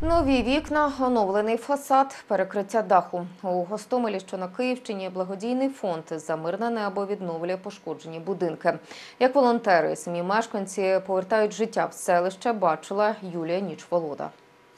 Нові вікна, оновлений фасад, перекриття даху. У Гостомелі, що на Київщині, благодійний фонд «За мирне небо» відновлює пошкоджені будинки. Як волонтери і самі мешканці повертають життя в селище, бачила Юлія Нічволода.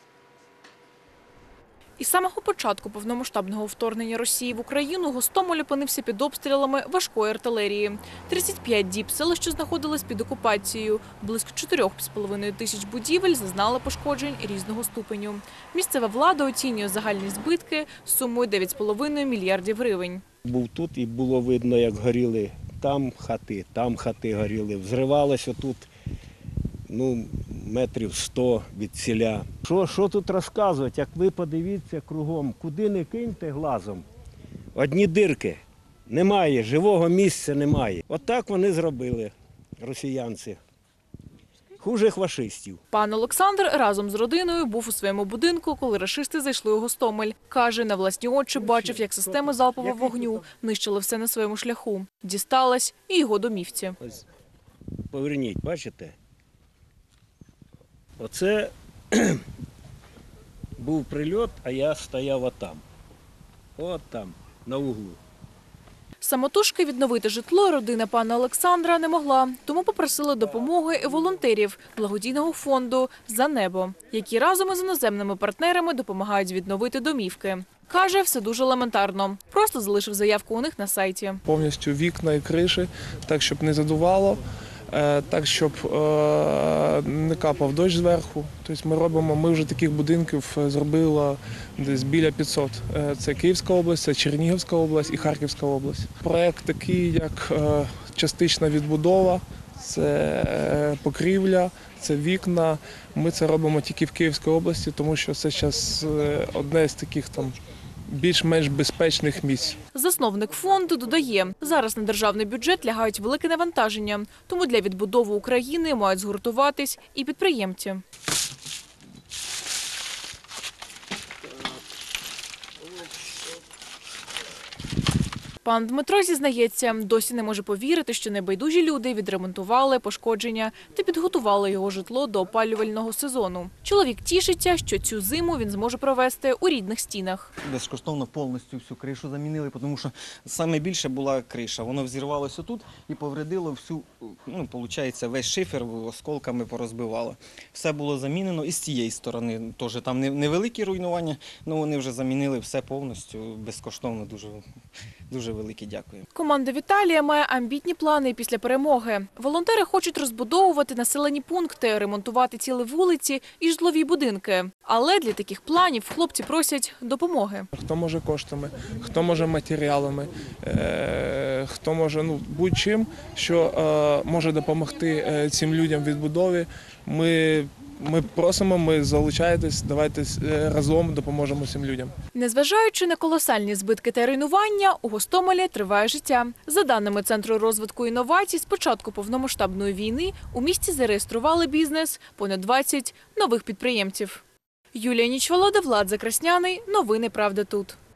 Із самого початку повномасштабного вторгнення Росії в Україну Гостомель опинився під обстрілами важкої артилерії. 35 діб селище знаходилось під окупацією. Близько 4,5 тисяч будівель зазнали пошкоджень різного ступеню. Місцева влада оцінює загальні збитки сумою 9,5 мільярдів гривень. Був тут і було видно, як горіли там хати горіли. Взривалося тут метрів 100 від селя. Що тут розказувати, як ви подивіться кругом, куди не киньте глазом. Одні дирки, немає, живого місця немає. Отак вони зробили, росіянці. Хуже фашистів. Пан Олександр разом з родиною був у своєму будинку, коли рашисти зайшли у Гостомель. Каже, на власні очі бачив, як системи залпового вогню нищили все на своєму шляху. Дісталась і його домівці. Ось, поверніть, бачите? Оце був прильот, а я стояв от там, на углу. Самотужки відновити житло родина пана Олександра не могла, тому попросили допомоги волонтерів благодійного фонду «За небо», які разом із іноземними партнерами допомагають відновити домівки. Каже, все дуже елементарно. Просто залишив заявку у них на сайті. Повністю вікна і криші, так, щоб не задувало, так, щоб не капав дощ зверху. Тобто ми вже таких будинків зробили десь біля 500. Це Київська область, це Чернігівська область і Харківська область. Проєкт такий, як частична відбудова, це покрівля, це вікна. Ми це робимо тільки в Київській області, тому що це зараз одне з таких більш-менш безпечних місць. Засновник фонду додає, зараз на державний бюджет лягають велике навантаження, тому для відбудови України мають згуртуватись і підприємці. Пан Дмитро зізнається, досі не може повірити, що небайдужі люди відремонтували пошкодження та підготували його житло до опалювального сезону. Чоловік тішиться, що цю зиму він зможе провести у рідних стінах. Безкоштовно повністю всю кришу замінили, тому що саме більше була криша. Воно взірвалося тут і повредило всю, весь шифер осколками порозбивало. Все було замінено і з цієї сторони теж там невеликі руйнування, але вони вже замінили все повністю, безкоштовно, дуже велике дякую. Команда Віталія має амбітні плани після перемоги. Волонтери хочуть розбудовувати населені пункти, ремонтувати цілі вулиці і житлові будинки. Але для таких планів хлопці просять допомоги. Хто може коштами, хто може матеріалами, хто може будь-чим, що може допомогти цим людям в відбудові. Ми просимо, залучайтесь, давайте разом допоможемо цим людям. Незважаючи на колосальні збитки та руйнування, у Гостомелі триває життя. За даними Центру розвитку інновацій, з початку повномасштабної війни у місті зареєстрували бізнес понад 20 нових підприємців. Юлія Нічволода, Влад Закрасняний. Новини «Правда тут».